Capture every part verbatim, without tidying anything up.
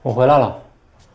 我回来了。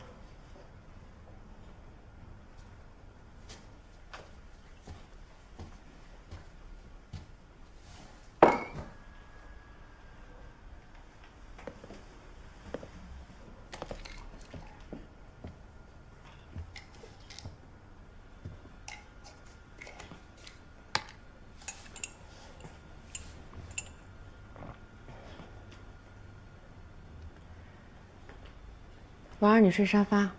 晚上你睡沙发，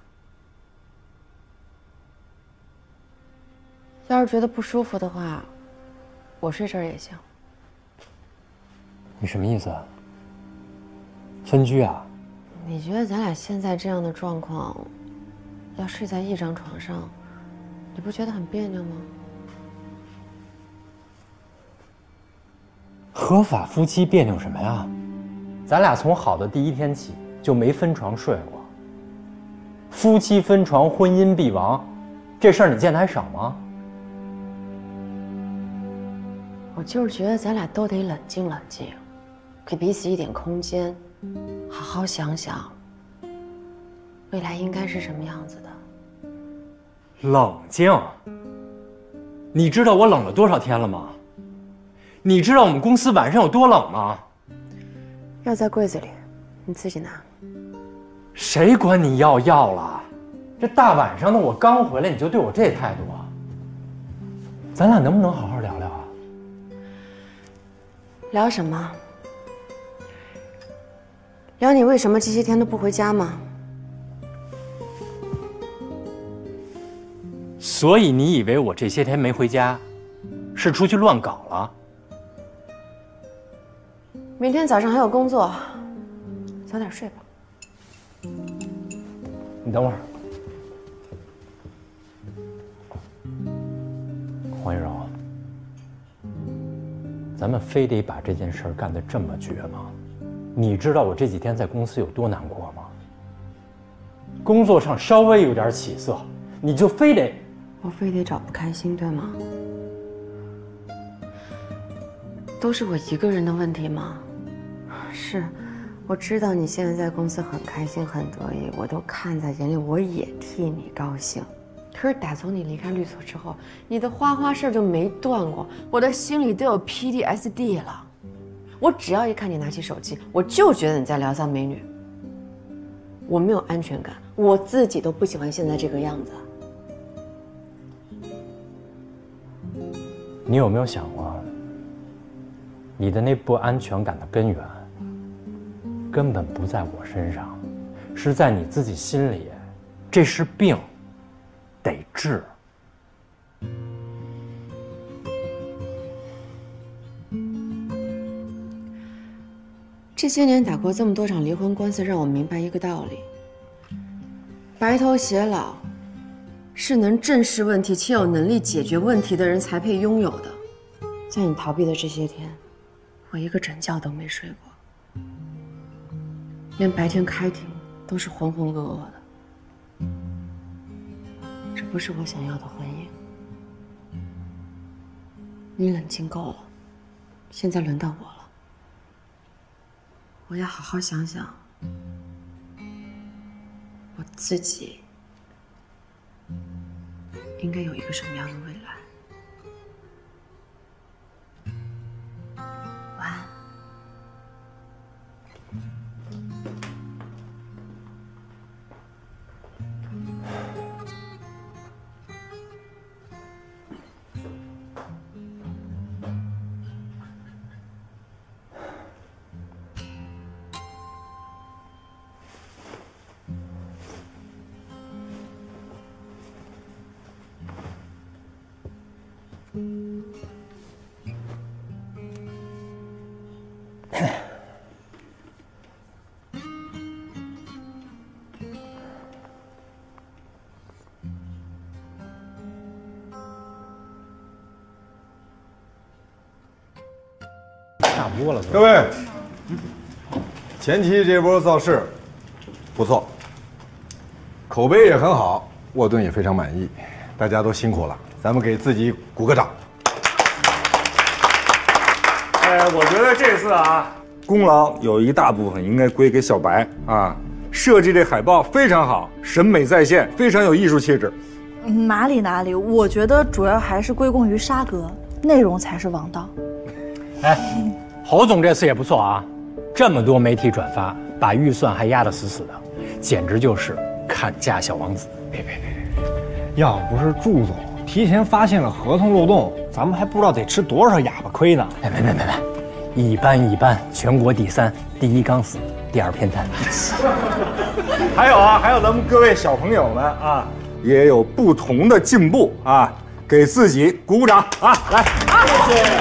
要是觉得不舒服的话，我睡这儿也行。 你什么意思啊？分居啊？ 你觉得咱俩现在这样的状况，要睡在一张床上，你不觉得很别扭吗？ 合法夫妻别扭什么呀？咱俩从好的第一天起就没分床睡过。夫妻分床，婚姻必亡，这事儿你见的还少吗？ 我就是觉得咱俩都得冷静冷静，给彼此一点空间，好好想想未来应该是什么样子的。 冷静？你知道我冷了多少天了吗？你知道我们公司晚上有多冷吗？ 药在柜子里，你自己拿。 谁管你要药了？这大晚上的我刚回来你就对我这态度啊？咱俩能不能好好聊聊啊？ 聊什么？聊你为什么这些天都不回家吗？ 所以你以为我这些天没回家，是出去乱搞了？ 明天早上还有工作，早点睡吧。 你等会儿，黄一柔，咱们非得把这件事儿干得这么绝吗？你知道我这几天在公司有多难过吗？工作上稍微有点起色，你就非得…… 我非得找不开心，对吗？都是我一个人的问题吗？是，我知道你现在在公司很开心很得意，我都看在眼里，我也替你高兴。可是打从你离开律所之后，你的花花事就没断过，我的心里都有 P T S D 了。我只要一看你拿起手机，我就觉得你在聊骚美女。我没有安全感，我自己都不喜欢现在这个样子。 你有没有想过，你的那不安全感的根源根本不在我身上，是在你自己心里。这是病，得治。 这些年打过这么多场离婚官司，让我明白一个道理：白头偕老是能正视问题且有能力解决问题的人才配拥有的。在你逃避的这些天，我一个整觉都没睡过，连白天开庭都是浑浑噩噩的。这不是我想要的婚姻。你冷静够了，现在轮到我了。我要好好想想，我自己应该有一个什么样的未来。晚安。 下播了， 各位，前期这波造势不错，口碑也很好，沃顿也非常满意，大家都辛苦了，咱们给自己鼓个掌。 哎，我觉得这次啊，功劳有一大部分应该归给小白啊， 设计这海报非常好，审美在线，非常有艺术气质。 哪里哪里，我觉得主要还是归功于沙哥，内容才是王道。 哎，侯总这次也不错啊，这么多媒体转发，把预算还压得死死的，简直就是看家小王子。 别别别别别！要不是祝总提前发现了合同漏洞，咱们还不知道得吃多少哑巴亏呢。 别别别别别，一般一般，全国第三，第一刚死，第二偏瘫。 还有啊，还有咱们各位小朋友们啊，也有不同的进步啊，给自己鼓鼓掌啊！来，谢谢。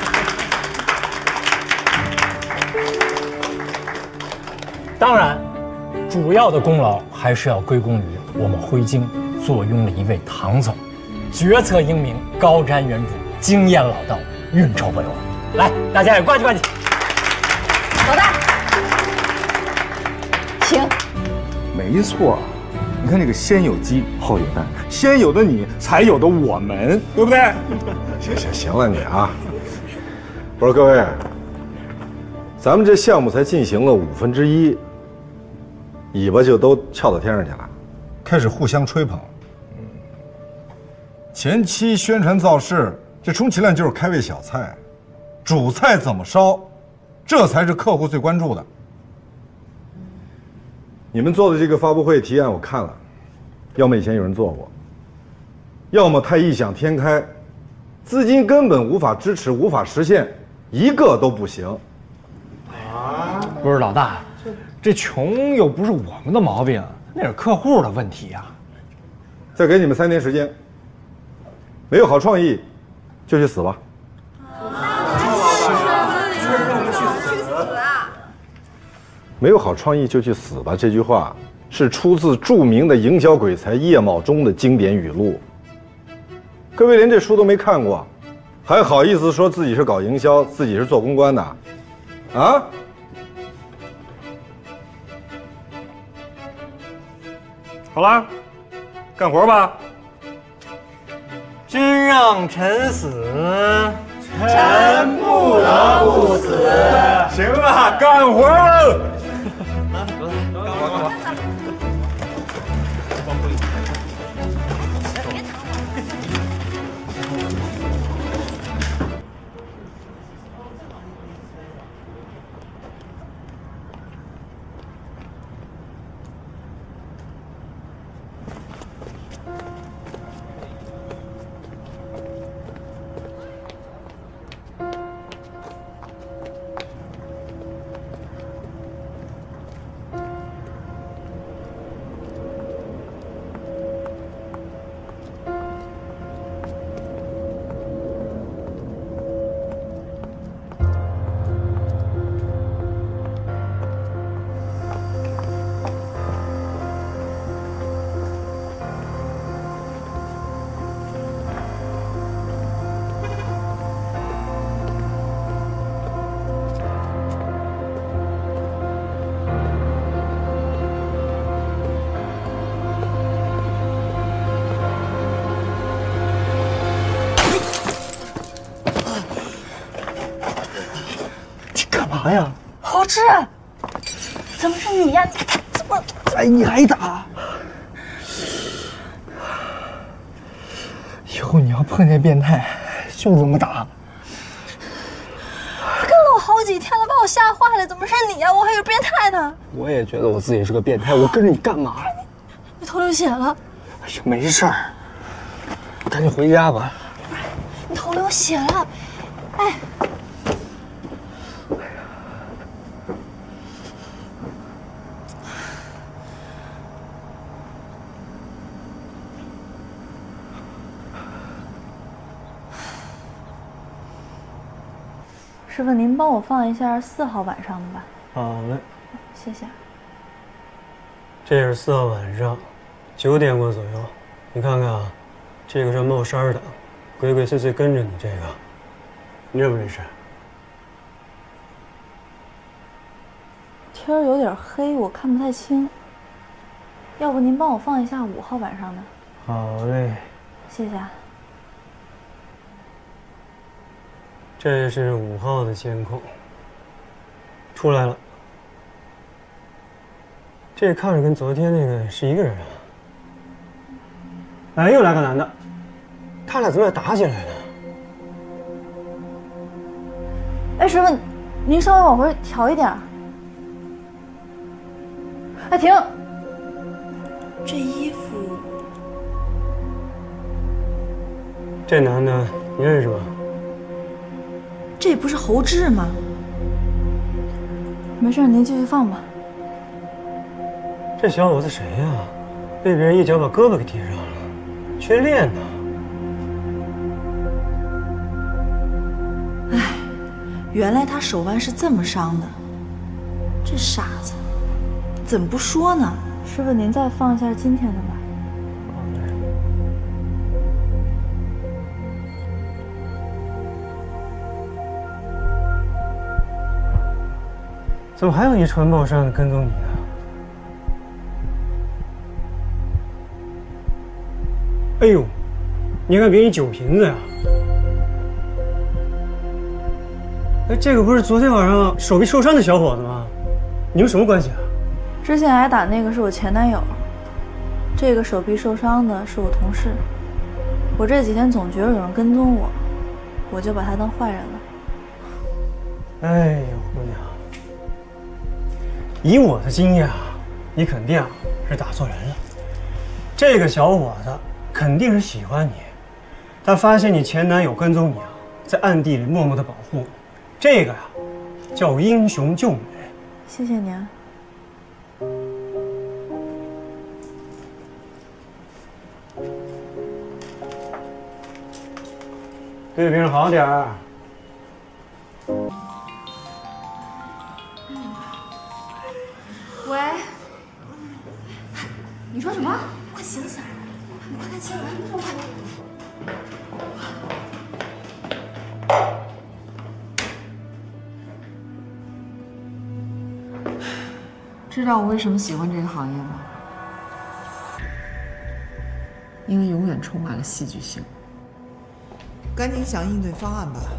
当然，主要的功劳还是要归功于我们辉京坐拥了一位唐总，决策英明，高瞻远瞩，经验老道，运筹帷幄。来，大家也呱唧呱唧。 老大，请。 没错，你看这个先有鸡后有蛋，先有的你，才有的我们，对不对？ 行行行了你啊！我说各位，咱们这项目才进行了五分之一，尾巴就都翘到天上去了，开始互相吹捧。前期宣传造势，这充其量就是开胃小菜，主菜怎么烧，这才是客户最关注的。你们做的这个发布会提案我看了，要么以前有人做过，要么太异想天开，资金根本无法支持，无法实现，一个都不行。 啊，不是老大，这穷又不是我们的毛病，那是客户的问题呀。 再给你们三天时间，没有好创意，就去死吧。没有好创意就去死吧，这句话是出自著名的营销鬼才叶茂中的经典语录。各位连这书都没看过，还好意思说自己是搞营销，自己是做公关的，啊？ 好了，干活吧。 君让臣死， 臣不得不死。行了，干活了。 哎呀， 侯志，怎么是你呀？你怎么？ 哎，你还打？以后你要碰见变态，就这么打。 跟了我好几天了，把我吓坏了。怎么是你呀？我还以为变态呢。 我也觉得我自己是个变态，我跟着你干嘛？ 你头流血了。 哎呀，没事儿，赶紧回家吧。 你头流血了，哎。师傅，您帮我放一下四号晚上的吧。 好嘞， 谢谢。 这是四号晚上九点过左右，你看看啊，这个是帽衫的，鬼鬼祟祟跟着你这个，你认不认识？ 天儿有点黑，我看不太清。要不您帮我放一下五号晚上的？ 好嘞， 谢谢。 这是五号的监控，出来了。 这看着跟昨天那个是一个人啊。哎，又来个男的，他俩怎么也打起来了？ 哎，师傅，您稍微往回调一点。哎，停！ 这衣服， 这男的你认识吗？ 这不是侯志吗？没事，您继续放吧。 这小伙子谁呀？被别人一脚把胳膊给踢伤了，缺练呢。 哎，原来他手腕是这么伤的，这傻子，怎么不说呢？师傅，您再放一下今天的吧。 怎么还有一传报上的跟踪你呢？哎呦，你看别人酒瓶子呀！哎，这个不是昨天晚上手臂受伤的小伙子吗？你们什么关系啊？ 之前挨打那个是我前男友，这个手臂受伤的是我同事。我这几天总觉得有人跟踪我，我就把他当坏人了。 哎呦，姑娘，以我的经验啊，你肯定是打错人了。这个小伙子肯定是喜欢你，他发现你前男友跟踪你啊，在暗地里默默的保护你，这个呀、啊，叫英雄救美。 谢谢您啊。 对别人好点儿。 喂，你说什么？快醒醒！你快看新闻！ 知道我为什么喜欢这个行业吗？因为永远充满了戏剧性。 赶紧想应对方案吧。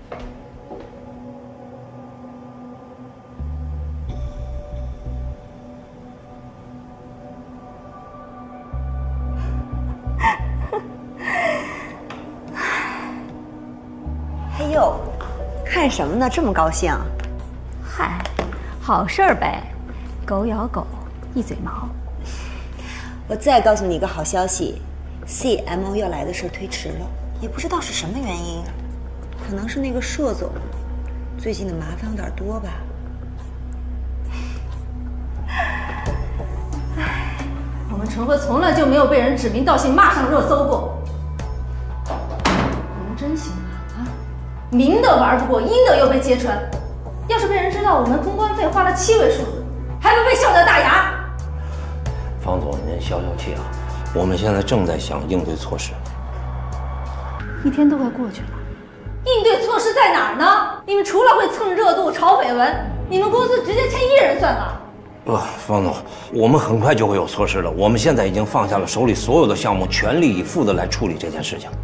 哎呦，看什么呢？这么高兴？ 嗨，好事儿呗，狗咬狗，一嘴毛。 我再告诉你一个好消息 ，C M O 要来的事儿推迟了，也不知道是什么原因，可能是那个硕总最近的麻烦有点多吧。 唉，我们陈慧从来就没有被人指名道姓骂上热搜过。你们真行啊！啊，明的玩不过，阴的又被揭穿。要是被人知道我们公关费花了七位数字，还不被笑掉大牙？ 方总，您消消气啊！我们现在正在想应对措施。 一天都快过去了，应对措施在哪儿呢？你们除了会蹭热度、炒绯闻，你们公司直接签艺人算了。 不，方总，我们很快就会有措施了。我们现在已经放下了手里所有的项目，全力以赴的来处理这件事情。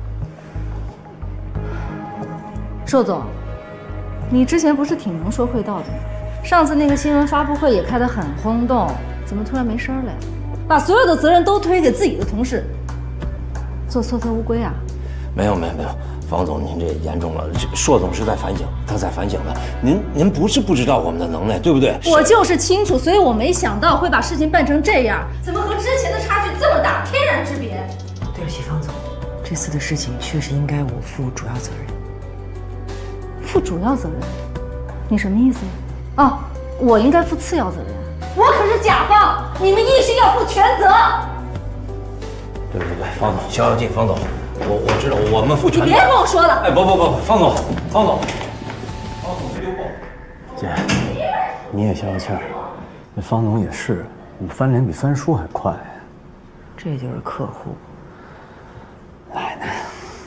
硕总，你之前不是挺能说会道的吗？上次那个新闻发布会也开得很轰动，怎么突然没声了呀？把所有的责任都推给自己的同事，做缩头乌龟啊？ 没有没有没有，方总您这严重了，这硕总是在反省，他在反省的。您您不是不知道我们的能耐，对不对？ 我就是清楚，所以我没想到会把事情办成这样，怎么和之前的差距这么大，天壤之别。 对不起，方总，这次的事情确实应该我负主要责任。 负主要责任？你什么意思呀？哦，我应该负次要责任。我可是甲方，你们艺训要负全责。 对对对，方总，消消气，方总，我我知道，我们负全责。 你别跟我说了。 哎，不不不不，方总，方总，方总别溜步。 姐，你也消消气儿。那方总也是，你翻脸比翻书还快。 这就是客户。 来呢。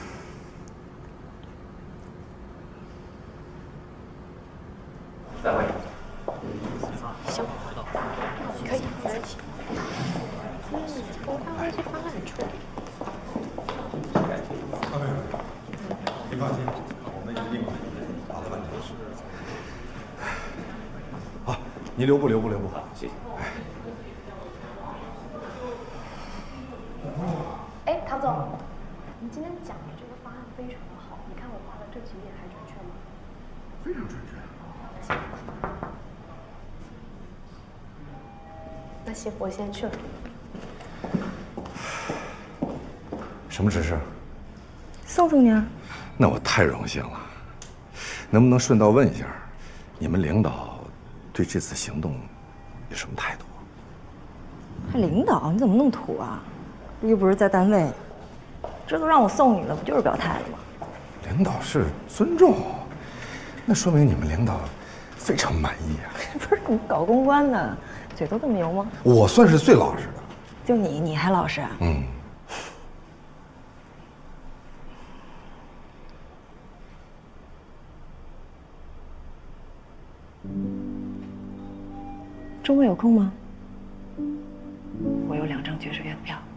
再会。 行，可以，没问题。公关危机方案出来。 您放心，我们一定把它完成。好，您留步，留步，留步。 谢谢。 你今天讲的这个方案非常的好，你看我画的这几点还准确吗？ 非常准确。 那行，我先去了。 什么指示？ 送送你啊。 那我太荣幸了。能不能顺道问一下，你们领导对这次行动有什么态度？ 还领导？你怎么那么土啊？又不是在单位，这都让我送你了，不就是表态了吗？ 领导是尊重，那说明你们领导非常满意啊。 不是你搞公关的，嘴都这么油吗？ 我算是最老实的。 就你，你还老实啊？ 嗯。 周末有空吗？我有两张爵士乐的票。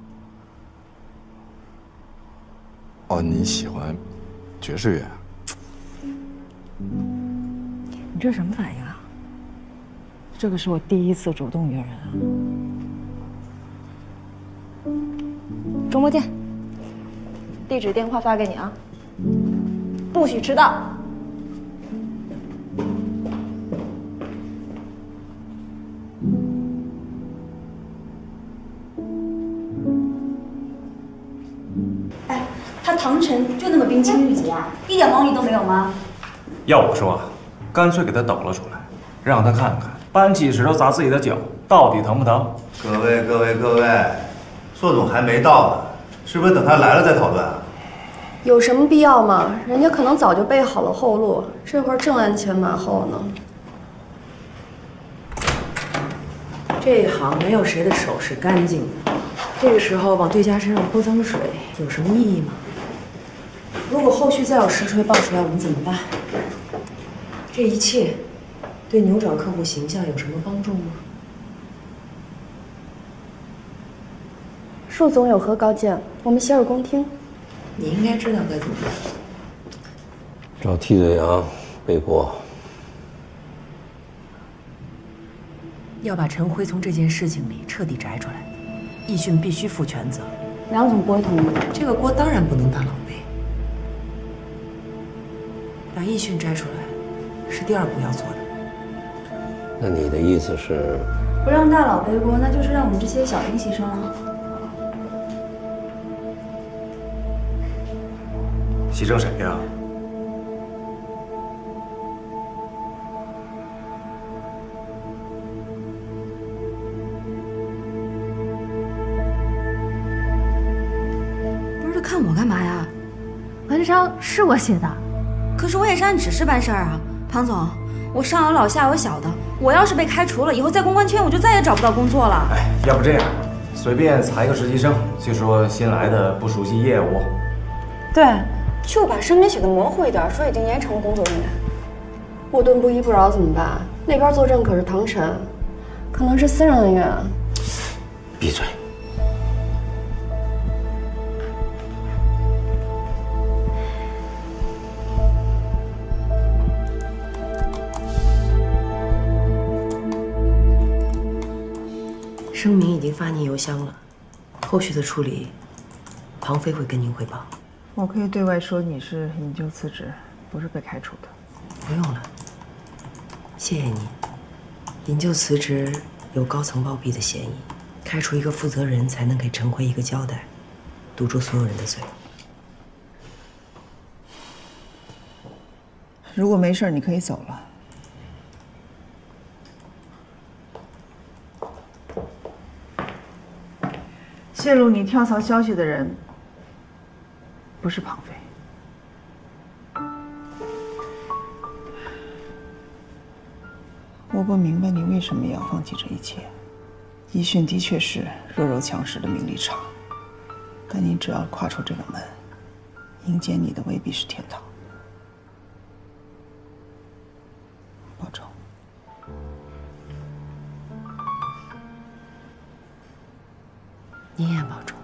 哦，你喜欢爵士乐？ 你这什么反应啊？这可是我第一次主动约人啊。周末见。地址电话发给你啊。不许迟到。 唐晨就那么冰清玉洁啊，一点猫腻都没有吗？ 要我说啊，干脆给他抖了出来，让他看看搬起石头砸自己的脚到底疼不疼。 各位各位各位，硕总还没到呢，是不是等他来了再讨论啊？ 有什么必要吗？人家可能早就备好了后路，这会儿正鞍前马后呢。 这一行没有谁的手是干净的，这个时候往对家身上泼脏水有什么意义吗？如果后续再有实锤爆出来，我们怎么办？这一切对扭转客户形象有什么帮助吗？ 恕总有何高见？我们洗耳恭听。 你应该知道该怎么办。 找替罪羊背锅。 要把陈辉从这件事情里彻底摘出来，易迅必须负全责。 梁总不会同意。 这个锅当然不能大佬背。把易迅摘出来，是第二步要做的。 那你的意思是？ 不让大佬背锅，那就是让我们这些小兵牺牲了。 牺牲谁呀？ 不是他看我干嘛呀？ 文章是我写的。 可是我也是按指示办事儿啊，庞总，我上有老下有小的，我要是被开除了，以后在公关圈我就再也找不到工作了。 哎，要不这样，随便裁个实习生，就说新来的不熟悉业务。 对，就把声明写的模糊一点，说已经严惩工作人员。我盾不依不饶怎么办？那边坐镇可是唐晨，可能是私人恩怨。 闭嘴。 声明已经发您邮箱了，后续的处理，庞飞会跟您汇报。 我可以对外说你是引咎辞职，不是被开除的。 不用了，谢谢您。引咎辞职有高层包庇的嫌疑，开除一个负责人才能给陈辉一个交代，堵住所有人的嘴。 如果没事，你可以走了。泄露你跳槽消息的人不是庞飞。我不明白你为什么要放弃这一切。易迅的确是弱肉强食的名利场，但你只要跨出这个门，迎接你的未必是天堂。保重。 您也保重。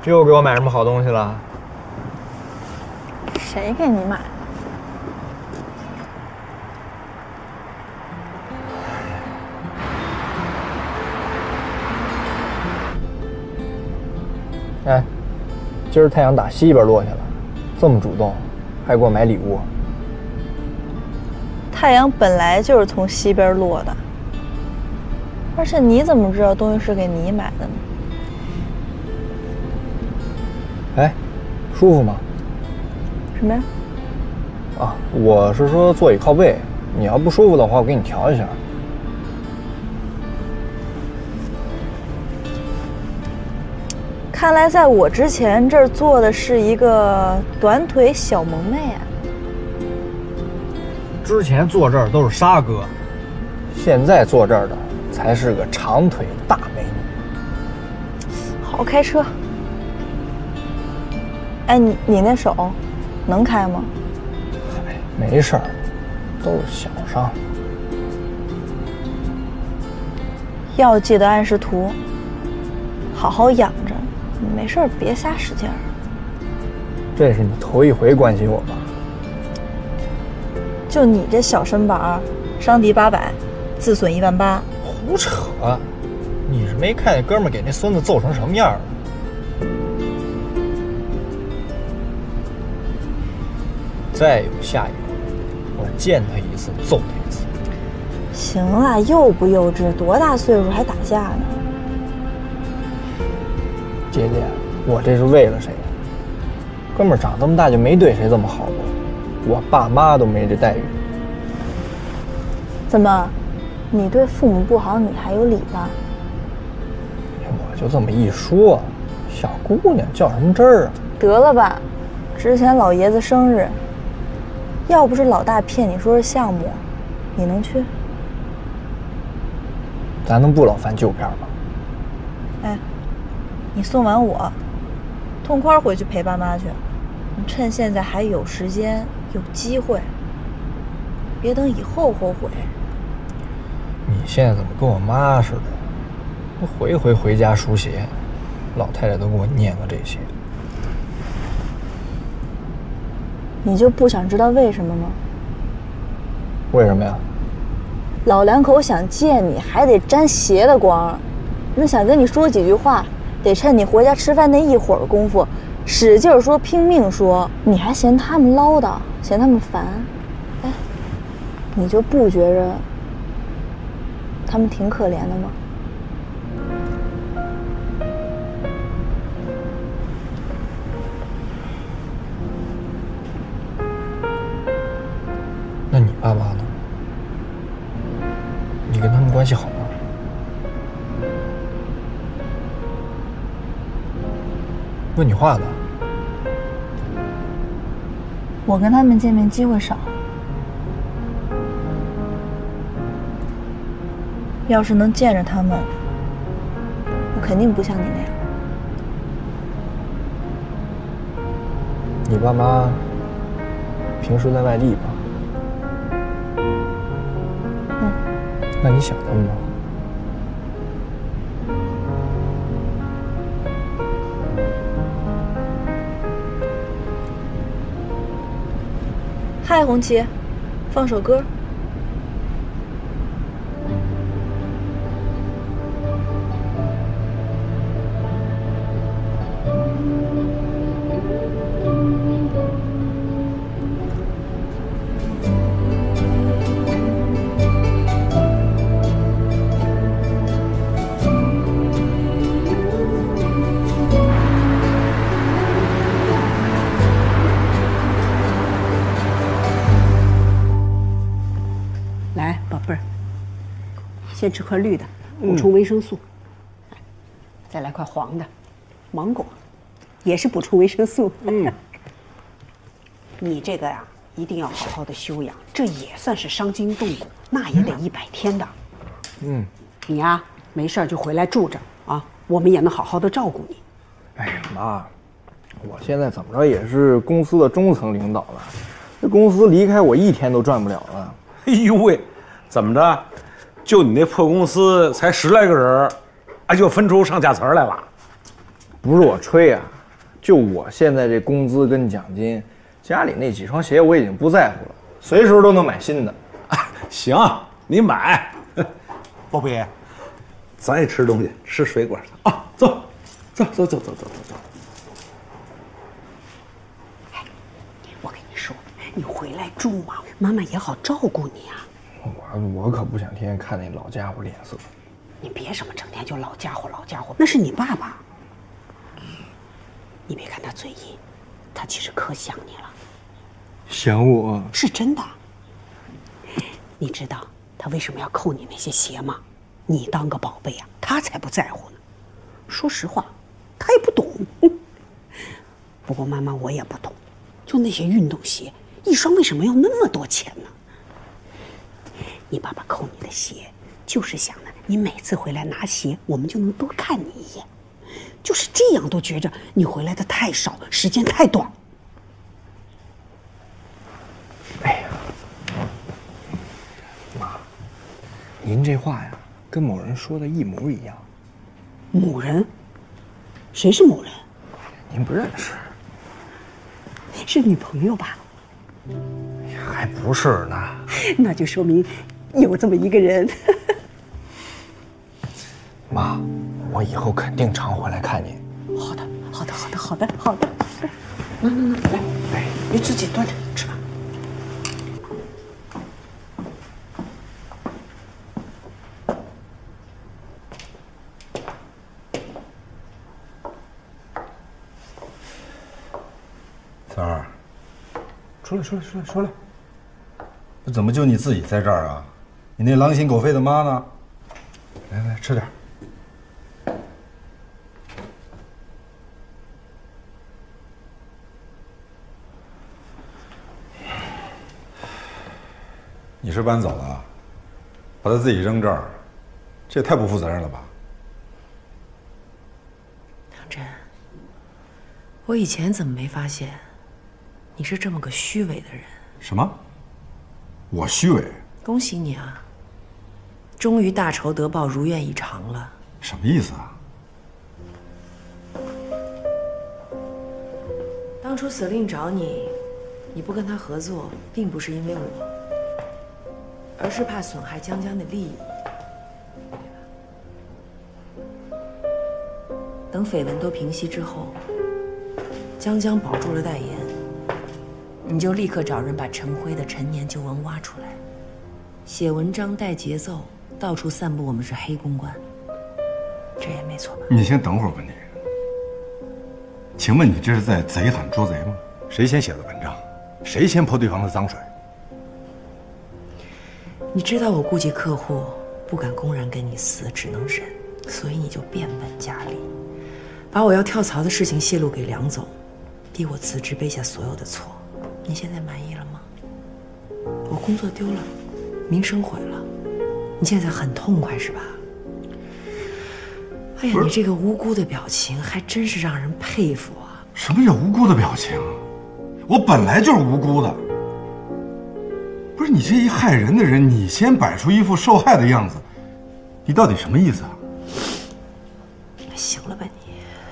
又给我买什么好东西了？ 谁给你买？ 哎，今儿太阳打西边落下了，这么主动，还给我买礼物。 太阳本来就是从西边落的，而且你怎么知道东西是给你买的呢？ 哎，舒服吗？ 什么呀？ 啊，我是说座椅靠背，你要不舒服的话，我给你调一下。 看来在我之前，这儿坐的是一个短腿小萌妹啊。 之前坐这儿都是沙哥，现在坐这儿的才是个长腿大美女。 好好开车。哎，你你那手能开吗？ 没事儿，都是小伤。 药记得按时涂，好好养着。你没事儿别瞎使劲儿。 这是你头一回关心我吧？ 就你这小身板儿，伤敌八百，自损一万八。 胡扯！你是没看见哥们儿给那孙子揍成什么样了？再有下一个，我见他一次揍他一次。 行了，幼不幼稚？多大岁数还打架呢？ 姐姐，我这是为了谁？哥们儿长这么大就没对谁这么好过，我爸妈都没这待遇。 怎么，你对父母不好，你还有理吧？ 我就这么一说，小姑娘较什么真儿啊？ 得了吧，之前老爷子生日，要不是老大骗你说是项目，你能去？ 咱能不老翻旧片吗？ 哎，你送完我，痛快回去陪爸妈去。你趁现在还有时间、有机会，别等以后后悔。 你现在怎么跟我妈似的？我回回回家输血，老太太都给我念叨这些。 你就不想知道为什么吗？ 为什么呀？ 老两口想见你，还得沾鞋的光。那想跟你说几句话，得趁你回家吃饭那一会儿功夫，使劲说，拼命说。你还嫌他们唠叨，嫌他们烦。哎，你就不觉着他们挺可怜的吗？ 那你爸妈呢？你跟他们关系好吗？问你话呢。 我跟他们见面机会少，要是能见着他们，我肯定不像你那样。 你爸妈平时在外地吧？ 嗯。 那你想他们吗？ 嗨，红旗，放首歌。 先吃块绿的，补充维生素。嗯、再来块黄的，芒果，也是补充维生素。嗯，你这个呀、啊，一定要好好的休养，这也算是伤筋动骨，那也得一百天的。嗯，你呀、啊，没事就回来住着啊，我们也能好好的照顾你。 哎呀妈，我现在怎么着也是公司的中层领导了，这公司离开我一天都赚不了了。 哎呦喂，怎么着？就你那破公司才十来个人，啊，就分出上下层来了？ 不是我吹啊， 就我现在这工资跟奖金，家里那几双鞋我已经不在乎了，随时都能买新的。 行，你买。宝贝，咱也吃东西，吃水果啊！走，走走走走走走走。 哎，我跟你说，你回来住嘛，妈妈也好照顾你啊。 我我可不想天天看那老家伙脸色。 你别什么整天就老家伙老家伙，那是你爸爸。你别看他嘴硬，他其实可想你了。 想我？ 是真的。你知道他为什么要扣你那些鞋吗？你当个宝贝啊，他才不在乎呢。说实话，他也不懂。不过妈妈我也不懂，就那些运动鞋，一双为什么要那么多钱呢？你爸爸扣你的鞋，就是想呢，你每次回来拿鞋，我们就能多看你一眼。就是这样都觉着你回来的太少，时间太短。 哎呀，妈，您这话呀，跟某人说的一模一样。 某人？谁是某人？ 您不认识？ 是女朋友吧？ 还不是呢。 那就说明有这么一个人。 妈，我以后肯定常回来看您。 好的，好的，好的，好的，好的。那那那，来，来，你自己端着吃吧。 三儿，出来，出来，出来，出来。这怎么就你自己在这儿啊？你那狼心狗肺的妈呢？来来，吃点。你是搬走了，把他自己扔这儿，这也太不负责任了吧？ 唐真，我以前怎么没发现，你是这么个虚伪的人？ 什么？我虚伪？ 恭喜你啊！终于大仇得报，如愿以偿了。 什么意思啊？ 当初司令找你，你不跟他合作，并不是因为我。而是怕损害江江的利益，对吧？等绯闻都平息之后，江江保住了代言，你就立刻找人把陈辉的陈年旧闻挖出来，写文章带节奏，到处散布我们是黑公关，这也没错吧？ 你先等会儿吧，你。请问你这是在贼喊捉贼吗？谁先写的文章？谁先泼对方的脏水？ 你知道我顾及客户，不敢公然跟你撕，只能忍，所以你就变本加厉，把我要跳槽的事情泄露给梁总，逼我辞职，背下所有的错。你现在满意了吗？我工作丢了，名声毁了，你现在很痛快是吧？哎呀，你这个无辜的表情还真是让人佩服啊！ 什么叫无辜的表情？我本来就是无辜的。不是你这一害人的人，你先摆出一副受害的样子，你到底什么意思啊？ 行了吧你，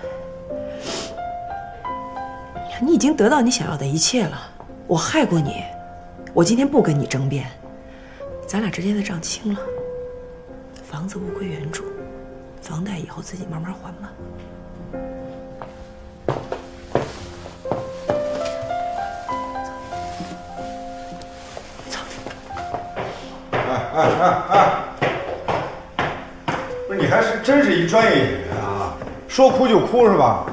你已经得到你想要的一切了。我害过你，我今天不跟你争辩，咱俩之间的账清了。房子物归原主，房贷以后自己慢慢还吧。 哎哎哎！不是你还是真是一专业演员啊，说哭就哭是吧？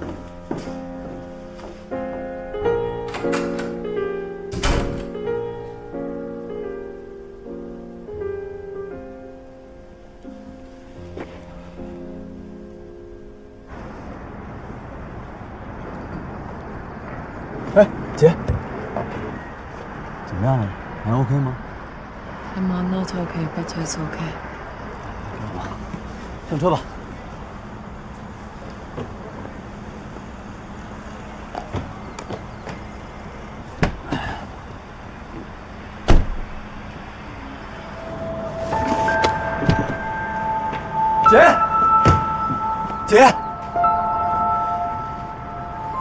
哎，姐，怎么样了？还 OK 吗？ I'm not okay, but it's okay. 上车吧。姐，姐，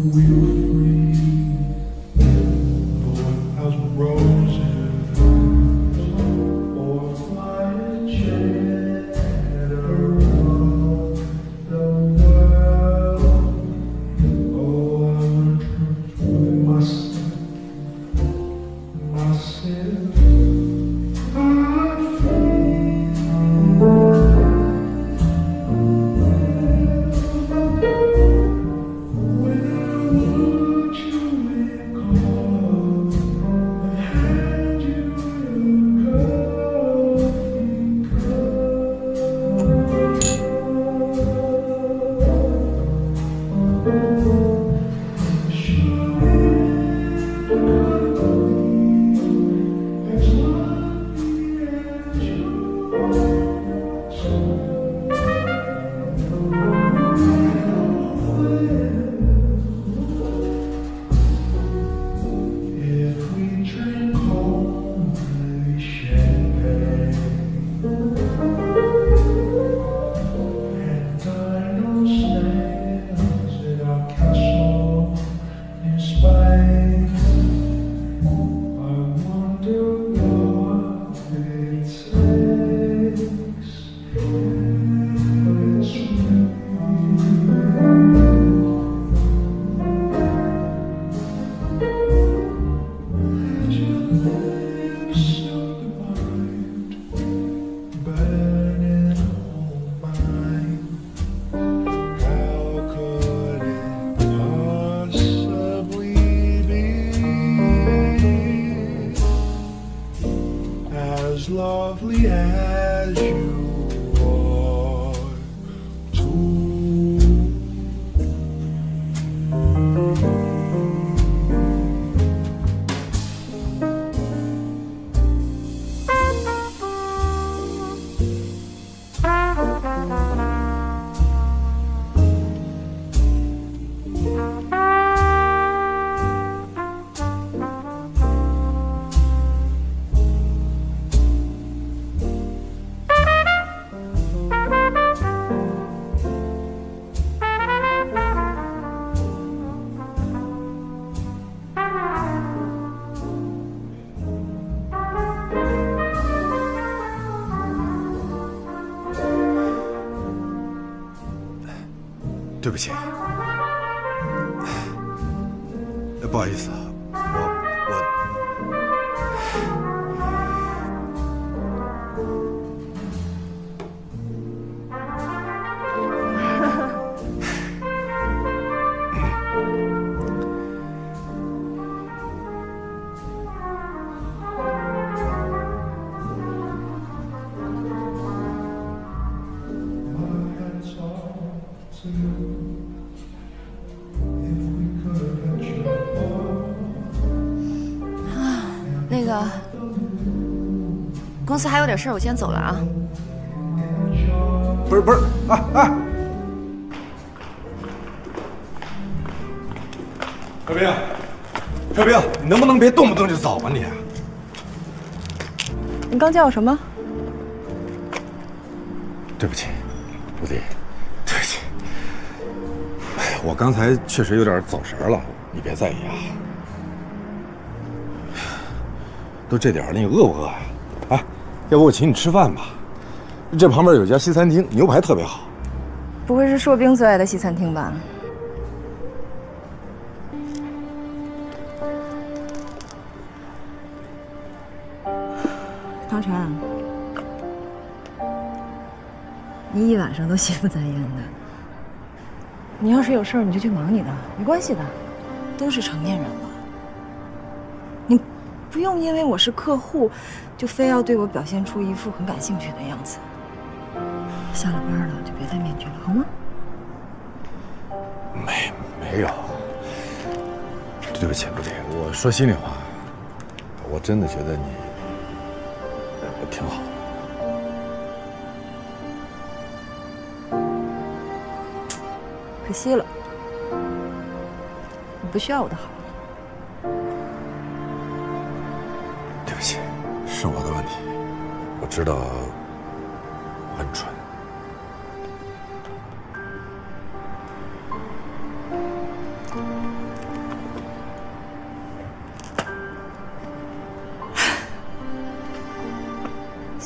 对不起，不好意思啊，我那个，公司还有点事儿，我先走了啊。 不是不是，哎哎，小兵，小兵，你能不能别动不动就走啊你？ 你刚叫我什么？ 对不起，陆迪，对不起，哎，我刚才确实有点走神了，你别在意啊。都这点儿了，你饿不饿呀？哎，要不我请你吃饭吧？这旁边有家西餐厅，牛排特别好。 不会是硕兵最爱的西餐厅吧？唐晨，你一晚上都心不在焉的。你要是有事儿，你就去忙你的，没关系的，都是成年人了。你不用因为我是客户，就非要对我表现出一副很感兴趣的样子。下了班了就别戴面具了，好吗？ 没没有，对不起，陆迪，我说心里话，我真的觉得你挺好。 可惜了，你不需要我的好。 对不起，是我的问题，我知道我很蠢。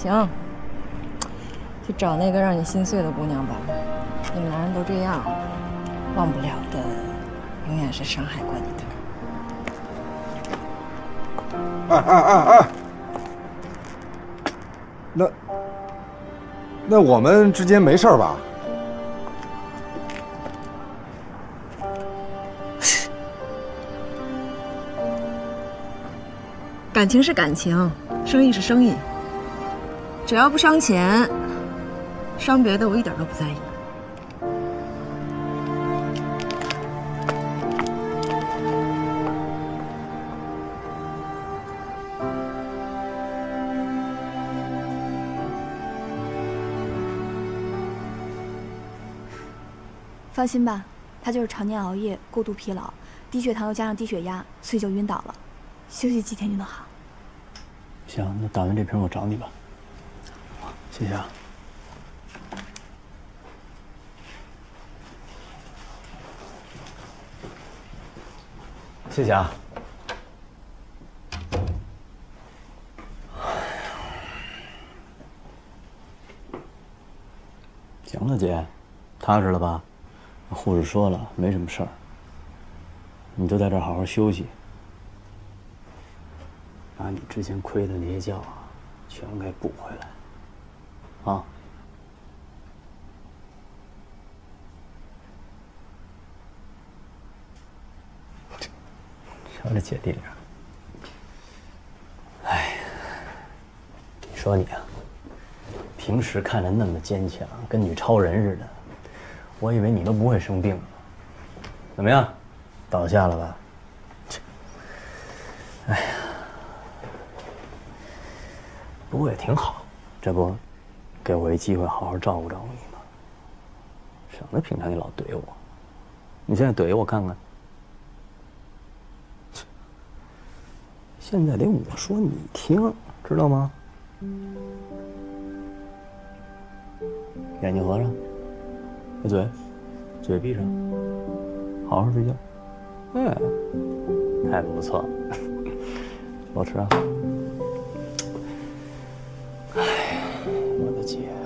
行，去找那个让你心碎的姑娘吧。你们男人都这样， 忘不了的，永远是伤害过你的。 哎哎哎哎，那那我们之间没事吧？ 感情是感情，生意是生意，只要不伤钱，伤别的我一点都不在意。 放心吧，他就是常年熬夜、过度疲劳，低血糖又加上低血压，所以就晕倒了。休息几天就能好。 行，那打完这瓶我找你吧。谢谢啊。谢谢啊。行了，姐，踏实了吧？护士说了，没什么事儿。你就在这儿好好休息，把你之前亏的那些觉啊，全给补回来，啊！瞧这姐弟俩，哎，你说你啊，平时看着那么坚强，跟女超人似的。我以为你都不会生病了，怎么样，倒下了吧？哎呀，不过也挺好，这不，给我一机会好好照顾照顾你吗？省得平常你老怼我，你现在怼我看看。现在得我说你听，知道吗？眼睛合上。闭嘴，嘴闭上，好好睡觉。哎，态度不错，多吃啊。哎呀，我的姐啊，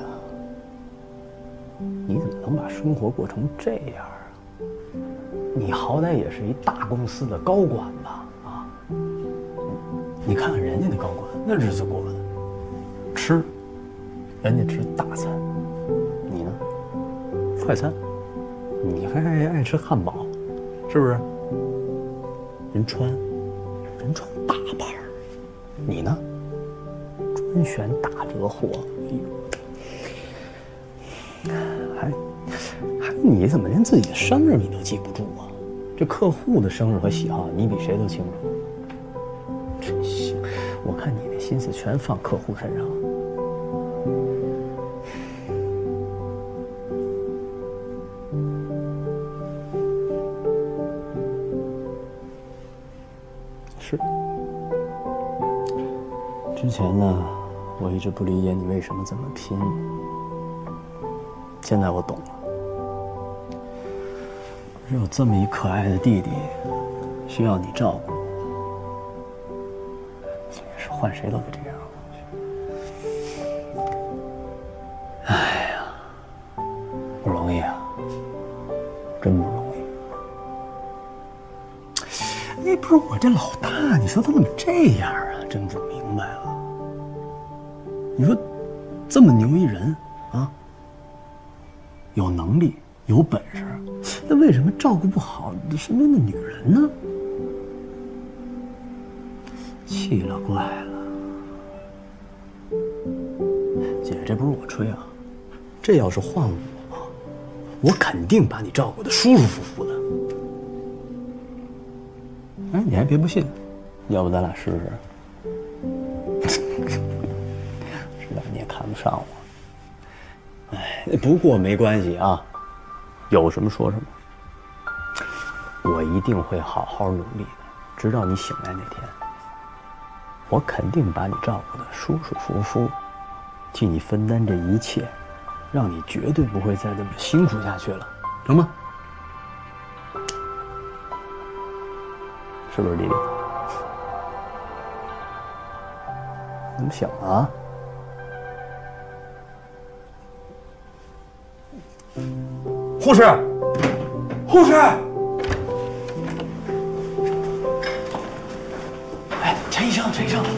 你怎么能把生活过成这样啊？你好歹也是一大公司的高管吧？啊，你看看人家那高管，那日子过的，吃，人家吃大餐，你呢？快餐，你还爱爱吃汉堡，是不是？人穿，人穿大牌儿，你呢？专选打折货，哎呦，还还你怎么连自己的生日你都记不住啊？这客户的生日和喜好，你比谁都清楚。真行，我看你那心思全放客户身上。是，之前呢，我一直不理解你为什么这么拼。现在我懂了，只有这么一可爱的弟弟，需要你照顾。也是换谁都得这样。哎呀，不容易啊，真不容易。哎，不是我这老大，你说他怎么这样啊？真不明白了。你说，这么牛一人啊，有能力有本事，那为什么照顾不好身边的女人呢？奇了怪了。姐，这不是我吹啊，这要是换我，我肯定把你照顾得舒舒服服的。哎，你还别不信，要不咱俩试试？知道你也看不上我。哎，不过没关系啊，有什么说什么。我一定会好好努力的，直到你醒来那天。我肯定把你照顾得舒舒服服，替你分担这一切，让你绝对不会再这么辛苦下去了，成吗？是不是，弟弟？怎么想啊？ 护士，护士！ 哎，陈医生，陈医生，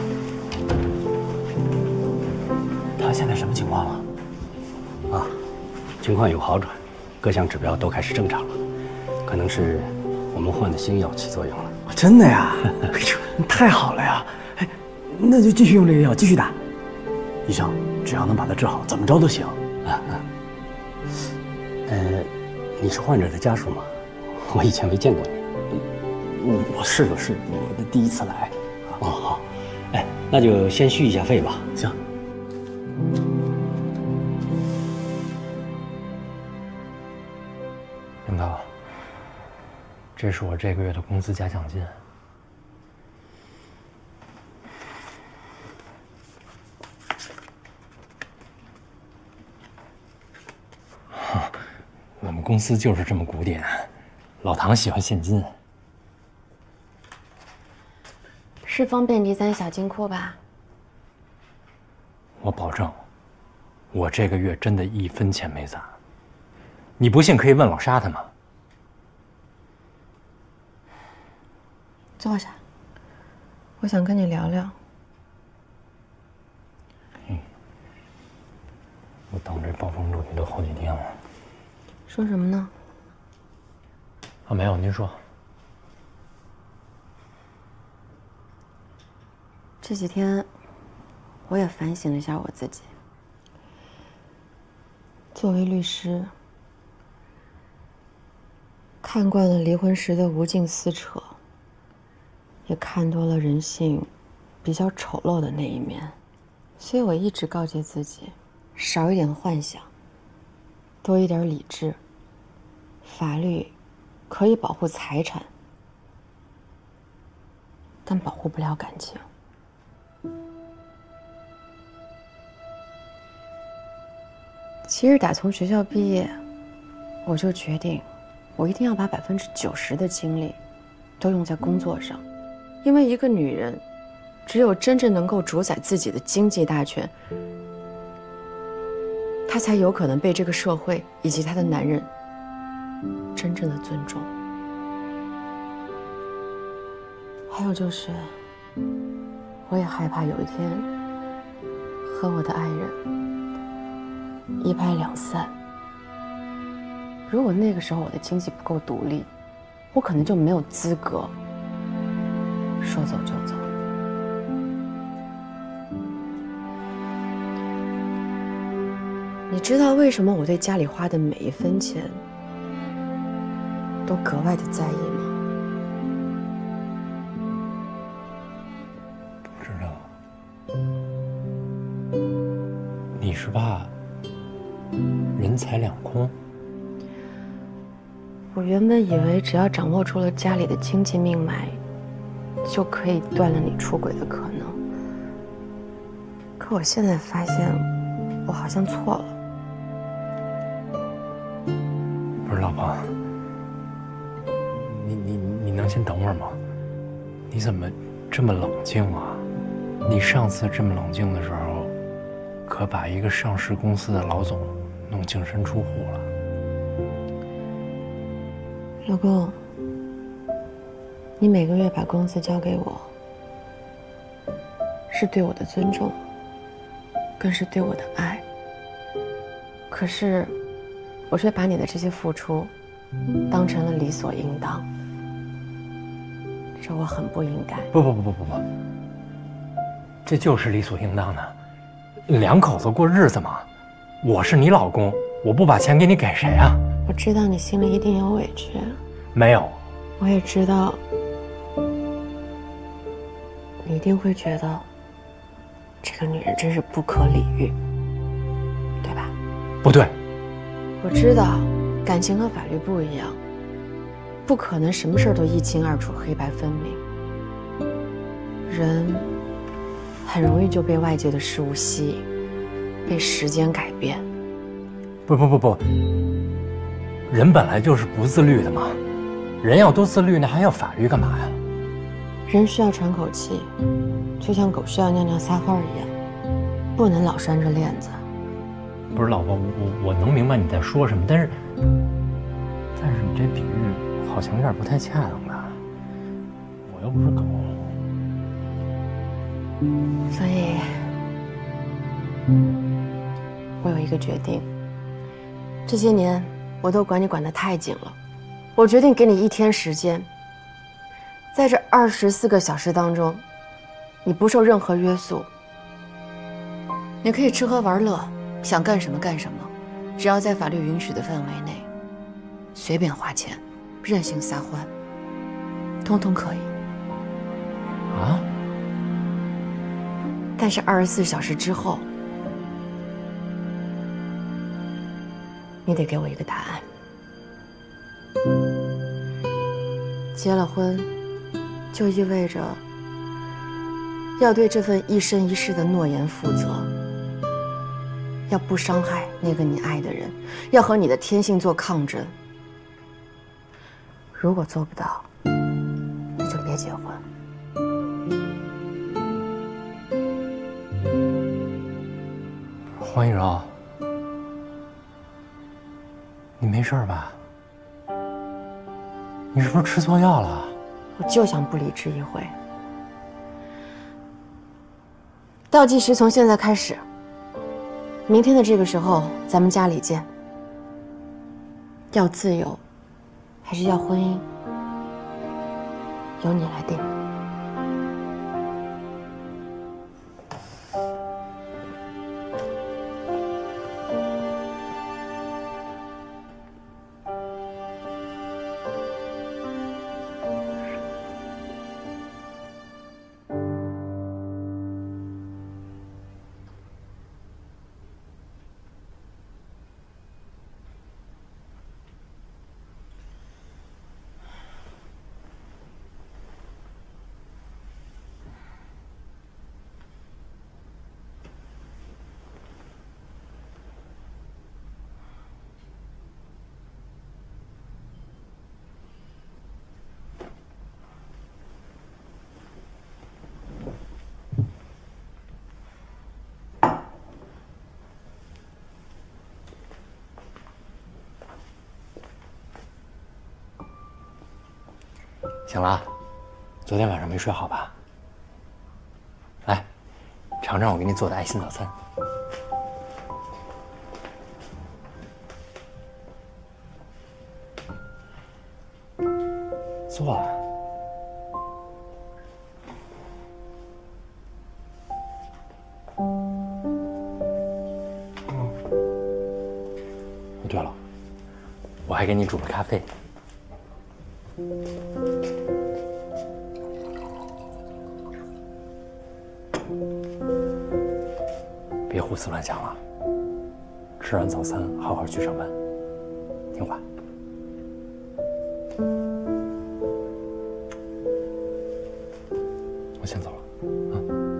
他现在什么情况了？ 啊，情况有好转，各项指标都开始正常了，可能是我们换的新药起作用了。 真的呀？哎呦，太好了呀！哎，那就继续用这个药，继续打。医生，只要能把他治好，怎么着都行。 啊啊。呃，你是患者的家属吗？我以前没见过你。 我我是我是我的第一次来。 哦好，哎，那就先续一下费吧。 行。 领导，这是我这个月的工资加奖金。我们公司就是这么古典，老唐喜欢现金。 是方便第三小金库吧？ 我保证，我这个月真的一分钱没攒。你不信可以问老沙他们。 坐下，我想跟你聊聊。 嗯，我等这暴风骤雨都好几天了。 说什么呢？ 啊，没有，您说。 这几天，我也反省了一下我自己。作为律师，看惯了离婚时的无尽撕扯，也看多了人性比较丑陋的那一面，所以我一直告诫自己，少一点幻想，多一点理智。法律可以保护财产，但保护不了感情。其实打从学校毕业，我就决定，我一定要把百分之九十的精力都用在工作上，因为一个女人，只有真正能够主宰自己的经济大权，她才有可能被这个社会以及她的男人真正的尊重。还有就是，我也害怕有一天和我的爱人一拍两散。如果那个时候我的经济不够独立，我可能就没有资格说走就走。你知道为什么我对家里花的每一分钱都格外的在意吗？ 不知道。你是怕人财两空？ 我原本以为只要掌握住了家里的经济命脉，就可以断了你出轨的可能。可我现在发现，我好像错了。 不是老婆，你你你能先等会儿吗？你怎么这么冷静啊？你上次这么冷静的时候，可把一个上市公司的老总弄净身出户了。 老公，你每个月把工资交给我，是对我的尊重，更是对我的爱。可是，我却把你的这些付出当成了理所应当，这我很不应该。 不不不不不不，这就是理所应当的。两口子过日子嘛，我是你老公，我不把钱给你给谁啊？ 我知道你心里一定有委屈。 没有。 我也知道，你一定会觉得这个女人真是不可理喻，对吧？ 不对。 我知道，感情和法律不一样，不可能什么事儿都一清二楚、黑白分明。人很容易就被外界的事物吸引，被时间改变。 不不不不，人本来就是不自律的嘛。人要多自律，那还要法律干嘛呀？ 人需要喘口气，就像狗需要尿尿撒欢一样，不能老拴着链子。 不是老婆，我我能明白你在说什么，但是但是你这比喻好像有点不太恰当吧？我又不是狗。 所以，我有一个决定。这些年我都管你管得太紧了，我决定给你一天时间，在这二十四个小时当中，你不受任何约束，你可以吃喝玩乐，想干什么干什么，只要在法律允许的范围内，随便花钱，任性撒欢，通通可以。 啊？ 但是二十四小时之后，你得给我一个答案。结了婚，就意味着要对这份一生一世的诺言负责，要不伤害那个你爱的人，要和你的天性做抗争。如果做不到，那就别结婚。 黄一柔，你没事吧？你是不是吃错药了？ 我就想不理智一回。倒计时从现在开始，明天的这个时候咱们家里见。要自由，还是要婚姻，由你来定。 醒了，昨天晚上没睡好吧？来，尝尝我给你做的爱心早餐。坐啊。哦，对了，我还给你煮了咖啡。别胡思乱想了，吃完早餐好好去上班，听话。我先走了，啊。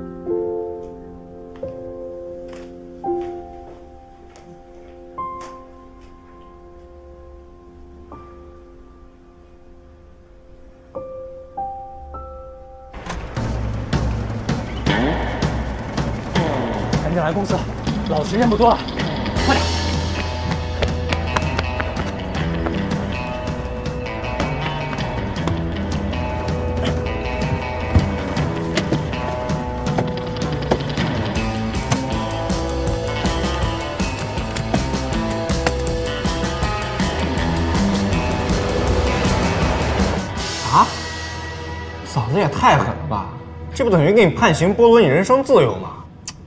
赶紧来公司，老子时间不多了，快点！ 啊！嫂子也太狠了吧！这不等于给你判刑，剥夺你人身自由吗？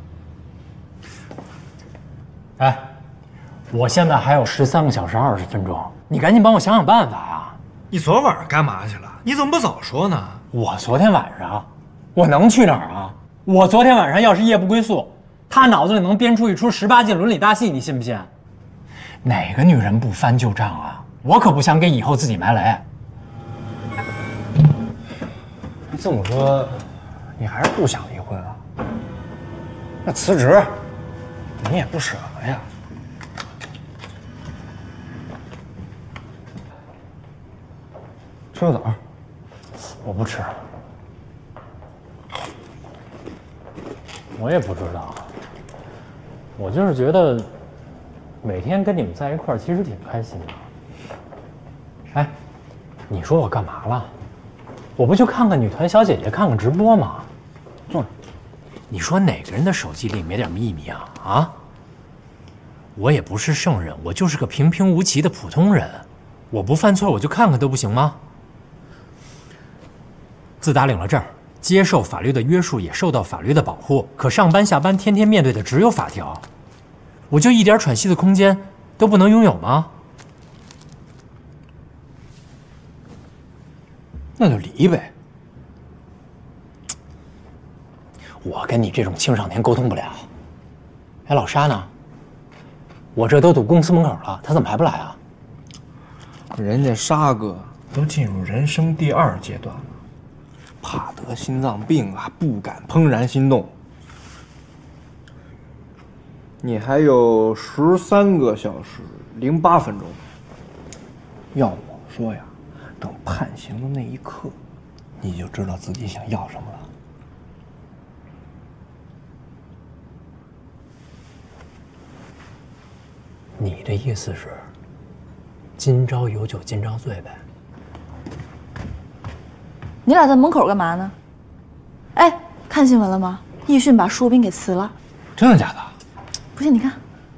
哎，我现在还有十三个小时二十分钟，你赶紧帮我想想办法呀！ 你昨晚上干嘛去了？你怎么不早说呢？ 我昨天晚上，我能去哪儿啊？我昨天晚上要是夜不归宿，他脑子里能编出一出十八禁伦理大戏，你信不信？哪个女人不翻旧账啊？我可不想给以后自己埋雷。 这么说，你还是不想离婚啊？那辞职，你也不舍得呀？吃个枣。 我不吃。我也不知道，我就是觉得每天跟你们在一块儿其实挺开心的。 你说我干嘛了？我不就看看女团小姐姐，看看直播吗？坐着。你说哪个人的手机里没点秘密啊？啊？我也不是圣人，我就是个平平无奇的普通人。我不犯错，我就看看都不行吗？自打领了证，接受法律的约束，也受到法律的保护。可上班下班，天天面对的只有法条，我就一点喘息的空间都不能拥有吗？那就离呗。我跟你这种青少年沟通不了。哎，老沙呢？我这都堵公司门口了，他怎么还不来啊？ 人家沙哥都进入人生第二阶段了，怕得心脏病啊，不敢怦然心动。你还有十三个小时零八分钟。要我说呀，等判刑的那一刻，你就知道自己想要什么了。 你的意思是，今朝有酒今朝醉呗？ 你俩在门口干嘛呢？哎，看新闻了吗？易迅把舒斌给辞了。 真的假的？ 不信你看。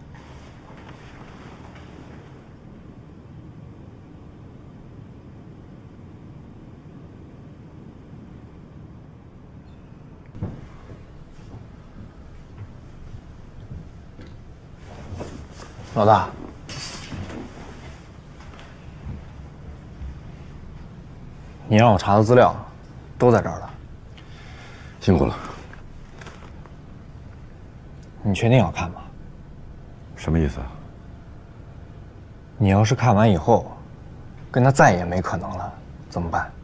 老大，你让我查的资料都在这儿了。 辛苦了。 你确定要看吗？ 什么意思啊？ 你要是看完以后，跟他再也没可能了，怎么办？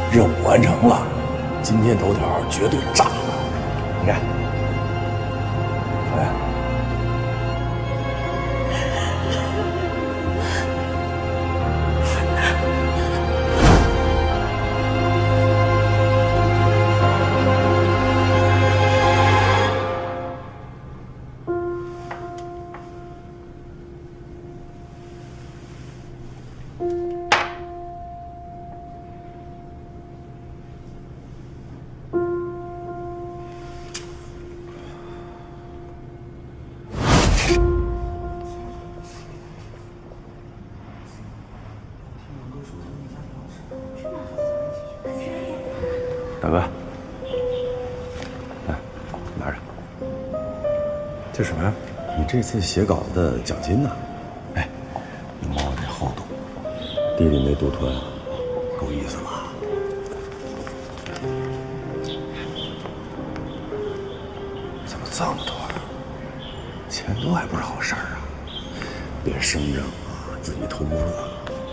任务完成了，今天头条绝对炸了。你看，哎。 大哥，来，拿着。 这什么呀？ 你这次写稿的奖金呢？哎，你摸摸这厚度，弟弟那独吞，够意思吧？怎么这么多呀？钱多还不是好事儿啊！别声张啊，自己偷摸乐。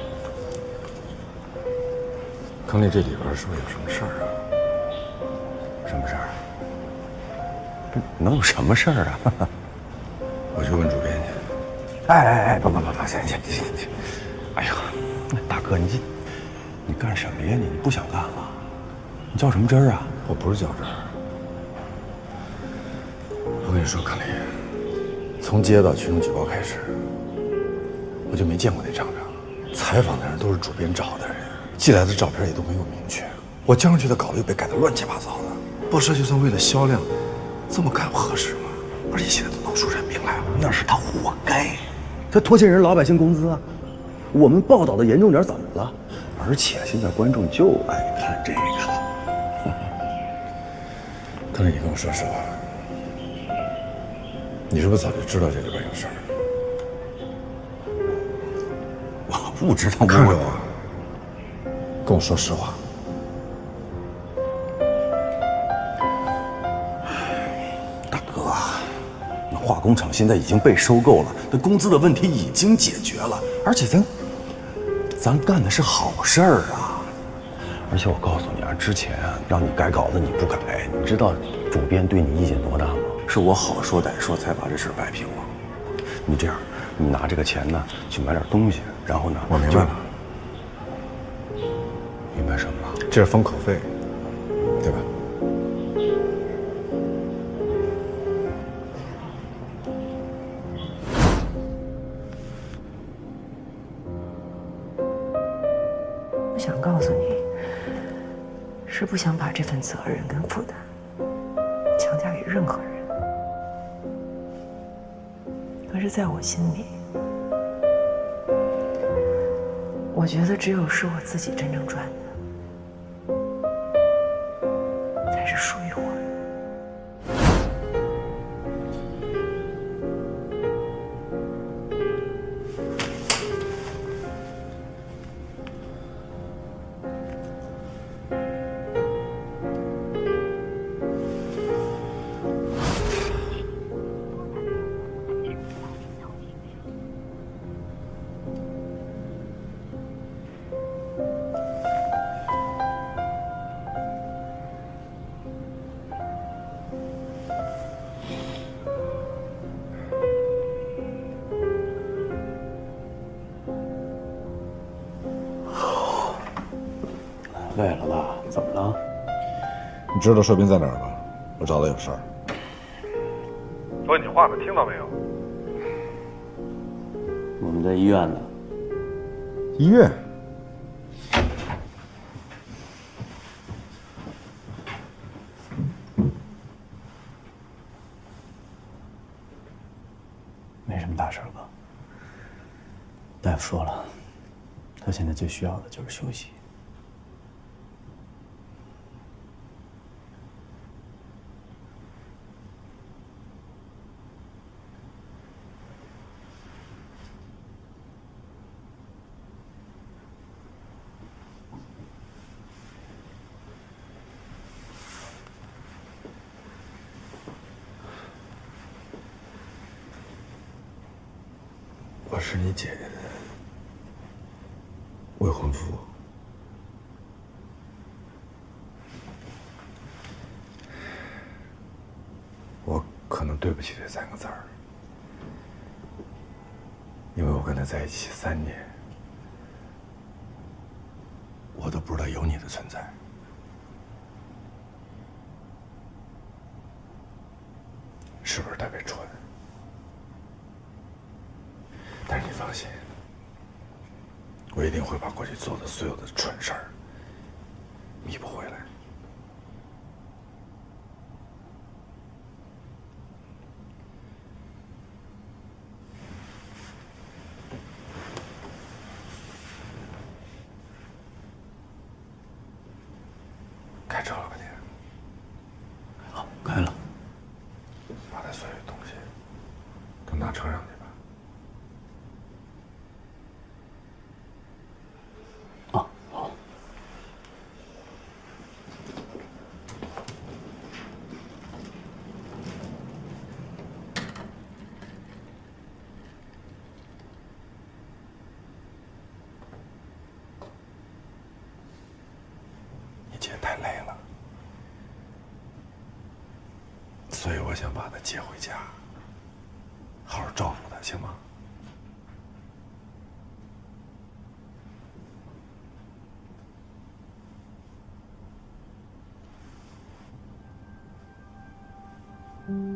康丽，这里边是不是有什么事儿啊？ 什么事儿？这能有什么事儿啊？ 我去问主编去。 哎哎哎，不不不不，行行行行。哎呀，大哥，你这你干什么呀？你你不想干了？你较什么真儿啊？ 我不是较真儿。我跟你说，康丽，从接到群众举报开始，我就没见过那厂长。采访的人都是主编找的人，寄来的照片也都没有明确。我交上去的稿子又被改得乱七八糟的。 报社就算为了销量，这么干合适吗？而且现在都闹出人命来了， 那是他活该，他拖欠人老百姓工资啊！我们报道的严重点怎么了？而且现在观众就爱看这个。 康丽，你跟我说实话，你是不是早就知道这里边有事儿？ 我不知道， 看着我，跟我说实话。 化工厂现在已经被收购了，那工资的问题已经解决了，而且咱咱干的是好事儿啊！而且我告诉你啊，之前啊让你改稿子你不改，你知道主编对你意见多大吗？是我好说歹说才把这事摆平了。你这样，你拿这个钱呢去买点东西，然后呢， 我明白了。 明白什么了？ 这是封口费，对吧？ 我想告诉你，是不想把这份责任跟负担强加给任何人。可是，在我心里，我觉得只有是我自己真正赚的，才是属于我的。 累了吧？怎么了？ 你知道寿斌在哪儿吗？我找他有事儿。 说你话呢，听到没有？ 我们在医院呢。 医院？ 没什么大事吧？大夫说了，他现在最需要的就是休息。 我是你姐姐的未婚夫， 不起这三个字儿，因为我跟他在一起三年，我都不知道有你的存在。是不是特别蠢？但是你放心，我一定会把过去做的所有的蠢事儿弥补回来。开车了吧你？ 好，开了。 把他所有东西都拿车上去吧。 啊，好。 你姐太累了，所以我想把她接回家，好好照顾她，行吗？ 嗯。